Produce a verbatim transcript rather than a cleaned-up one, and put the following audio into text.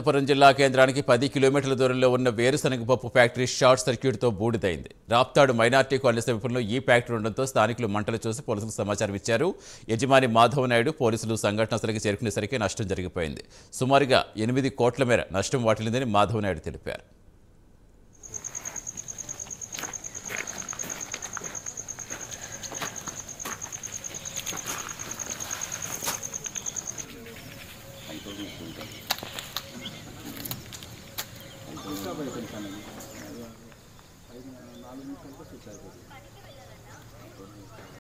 అనంతపురం జిల్లా కేంద్రానికి పది కిలోమీటర్ల దూరంలో ఉన్న వేరుశనగ పప్పు ఫ్యాక్టరీ షార్ట్ సర్క్యూట్తో బూడిదైంది. రాప్తాడు మైనార్టీ కాలనీ సమీపంలో ఈ ఫ్యాక్టరీ ఉండడంతో స్థానికులు మంటలు చూసి పోలీసులకు సమాచారం ఇచ్చారు. యజమాని మాధవ నాయుడు పోలీసులు సంఘటన స్థలికి చేరుకునేసరికి నష్టం జరిగిపోయింది. సుమారుగా ఎనిమిది కోట్ల మేర నష్టం వాటిల్లిందని మాధవ నాయుడు తెలిపారు. నాలుగు నిమిషాలతో స్విచ్ అయిపోతుంది.